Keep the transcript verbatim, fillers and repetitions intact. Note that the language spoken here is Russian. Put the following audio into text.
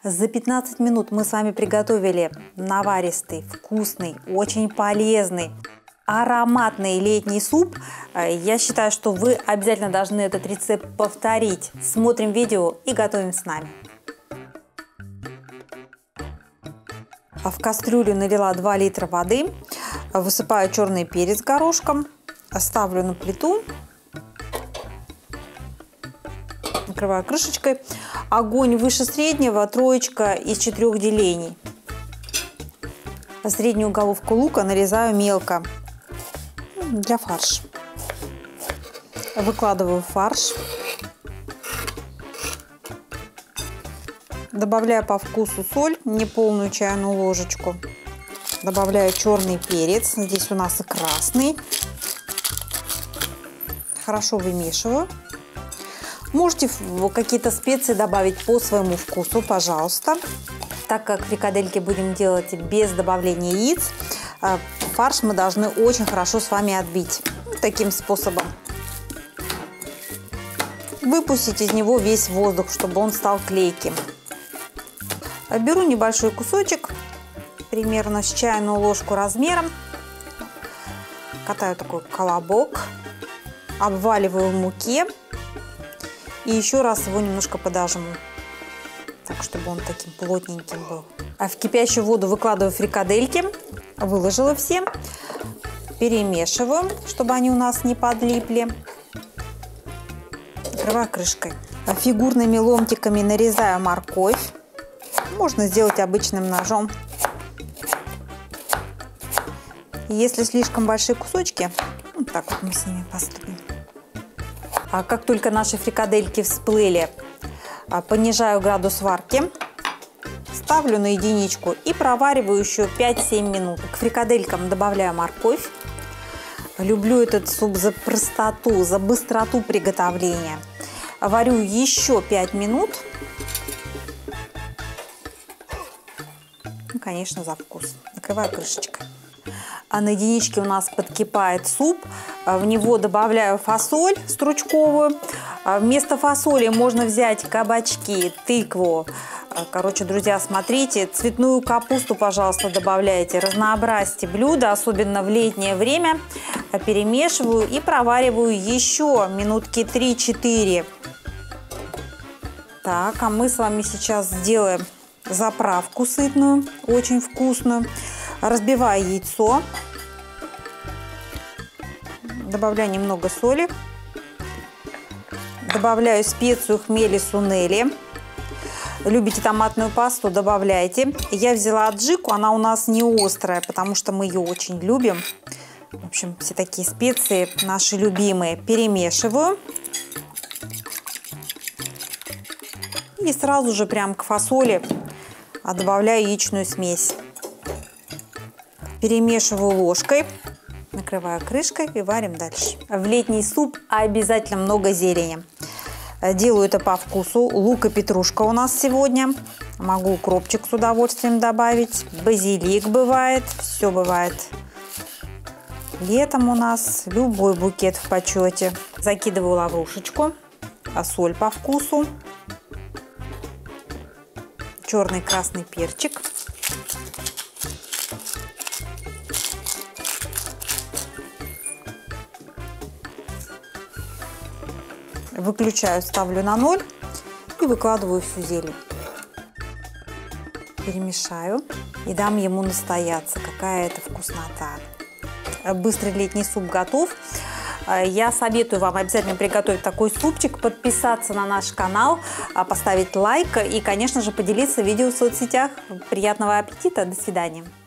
За пятнадцать минут мы с вами приготовили наваристый, вкусный, очень полезный, ароматный летний суп. Я считаю, что вы обязательно должны этот рецепт повторить. Смотрим видео и готовим с нами. В кастрюлю налила два литра воды, высыпаю черный перец горошком, ставлю на плиту, накрываю крышечкой. Огонь выше среднего, троечка из четырех делений. Среднюю головку лука нарезаю мелко для фарша. Выкладываю фарш. Добавляю по вкусу соль, неполную чайную ложечку. Добавляю черный перец, здесь у нас и красный. Хорошо вымешиваю. Можете какие-то специи добавить по своему вкусу, пожалуйста. Так как фрикадельки будем делать без добавления яиц, фарш мы должны очень хорошо с вами отбить. Таким способом. Выпустить из него весь воздух, чтобы он стал клейким. Беру небольшой кусочек, примерно с чайную ложку размером. Катаю такой колобок. Обваливаю в муке. И еще раз его немножко подожму, так, чтобы он таким плотненьким был. А в кипящую воду выкладываю фрикадельки, выложила все, перемешиваю, чтобы они у нас не подлипли. Накрываю крышкой. Фигурными ломтиками нарезаю морковь. Можно сделать обычным ножом. Если слишком большие кусочки, вот так вот мы с ними поступим. А как только наши фрикадельки всплыли, понижаю градус варки, ставлю на единичку и провариваю еще пять-семь минут. К фрикаделькам добавляю морковь. Люблю этот суп за простоту, за быстроту приготовления. Варю еще пять минут. Ну, конечно, за вкус. Накрываю крышечкой. А на единичке у нас подкипает суп. В него добавляю фасоль стручковую. Вместо фасоли можно взять кабачки, тыкву. Короче, друзья, смотрите, цветную капусту, пожалуйста, добавляйте. Разнообразьте блюдо, особенно в летнее время. Перемешиваю и провариваю еще минутки три-четыре. Так, а мы с вами сейчас сделаем заправку сытную, очень вкусную. Разбиваю яйцо. Добавляю немного соли. Добавляю специю хмели сунели. Любите томатную пасту, добавляйте. Я взяла аджику, она у нас не острая, потому что мы ее очень любим. В общем, все такие специи наши любимые. Перемешиваю. И сразу же прям к фасоли добавляю яичную смесь. Перемешиваю ложкой. Накрываю крышкой и варим дальше. В летний суп обязательно много зелени. Делаю это по вкусу. Лук и петрушка у нас сегодня. Могу укропчик с удовольствием добавить. Базилик бывает. Все бывает. Летом у нас любой букет в почете. Закидываю лаврушечку. Соль по вкусу. Черный красный перчик. Выключаю, ставлю на ноль и выкладываю всю зелень. Перемешаю и дам ему настояться. Какая это вкуснота. Быстрый летний суп готов. Я советую вам обязательно приготовить такой супчик, подписаться на наш канал, поставить лайк и, конечно же, поделиться видео в соцсетях. Приятного аппетита. До свидания.